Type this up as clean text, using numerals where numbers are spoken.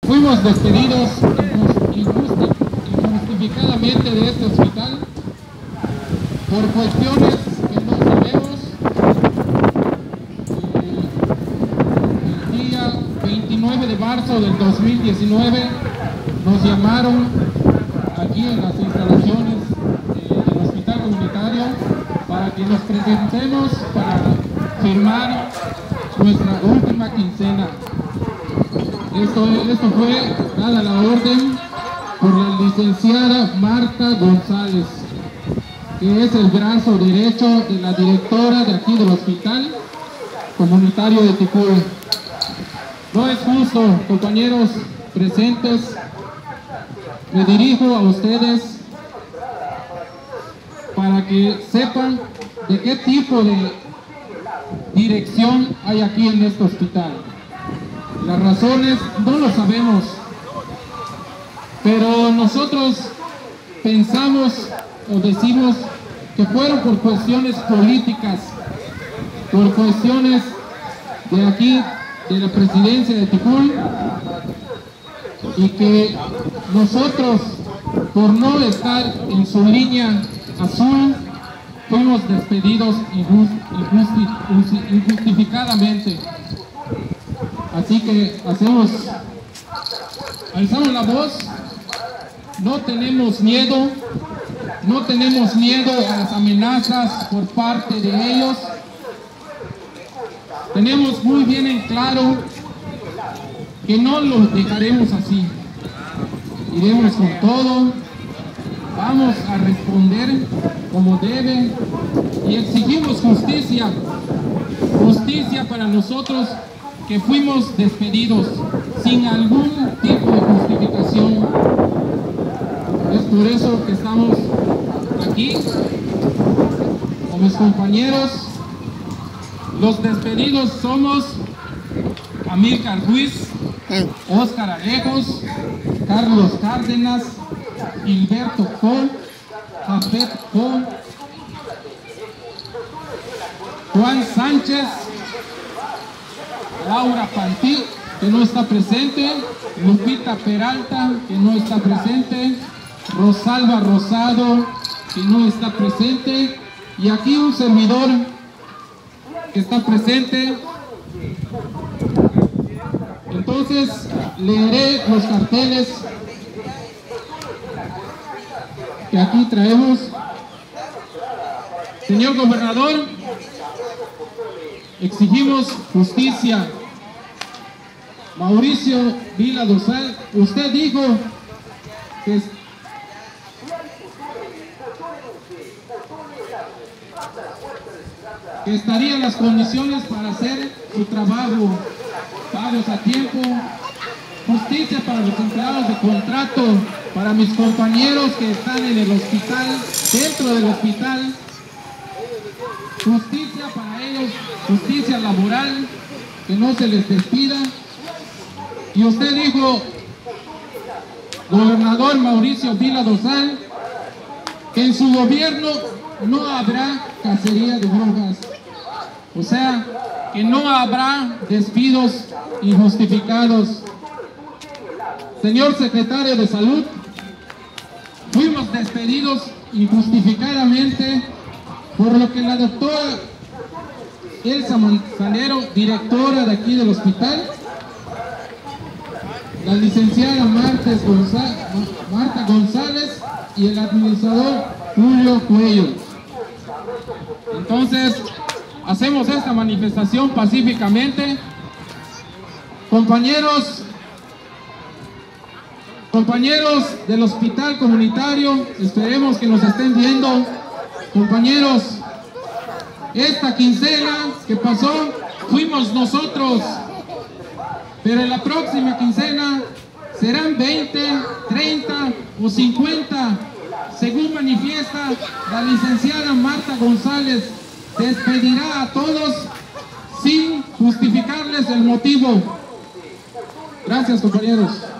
Fuimos despedidos injustificadamente de este hospital por cuestiones que no sabemos. El día 29 de marzo del 2019 nos llamaron aquí en las instalaciones del hospital comunitario para que nos presentemos para firmar nuestra última quincena. Esto fue dada la orden por la licenciada Marta González, que es el brazo derecho de la directora de aquí del hospital comunitario de Ticul. No es justo, compañeros presentes, me dirijo a ustedes para que sepan de qué tipo de dirección hay aquí en este hospital. Las razones no lo sabemos, pero nosotros pensamos o decimos que fueron por cuestiones políticas, por cuestiones de aquí, de la presidencia de Ticul, y que nosotros, por no estar en su línea azul, fuimos despedidos injustificadamente. Así que alzamos la voz, no tenemos miedo a las amenazas por parte de ellos. Tenemos muy bien en claro que no los dejaremos así. Iremos con todo, vamos a responder como deben y exigimos justicia para nosotros que fuimos despedidos sin algún tipo de justificación. Es por eso que estamos aquí con mis compañeros. Los despedidos somos Amílcar Ruiz, Óscar Alejos, Carlos Cárdenas, Gilberto Col, Jafet Col, Juan Sánchez, Laura Pantil, que no está presente, Lupita Peralta, que no está presente, Rosalba Rosado, que no está presente, y aquí un servidor que está presente. Entonces leeré los carteles que aquí traemos. Señor gobernador, exigimos justicia. Mauricio Vila Dosal, usted dijo que estarían las condiciones para hacer su trabajo, pagos a tiempo, justicia para los empleados de contrato, para mis compañeros que están en el hospital, dentro del hospital, justicia para ellos, justicia laboral, que no se les despida. Y usted dijo, gobernador Mauricio Vila Dosal, que en su gobierno no habrá cacería de brujas, o sea, que no habrá despidos injustificados. Señor secretario de Salud, fuimos despedidos injustificadamente por lo que la doctora Elsa Manzanero, directora de aquí del hospital, la licenciada Marta González y el administrador Julio Cuello. Entonces, hacemos esta manifestación pacíficamente. Compañeros del hospital comunitario, esperemos que nos estén viendo. Compañeros, esta quincena que pasó fuimos nosotros, pero en la próxima quincena serán 20, 30 o 50, según manifiesta la licenciada Marta González. Despedirá a todos sin justificarles el motivo. Gracias, compañeros.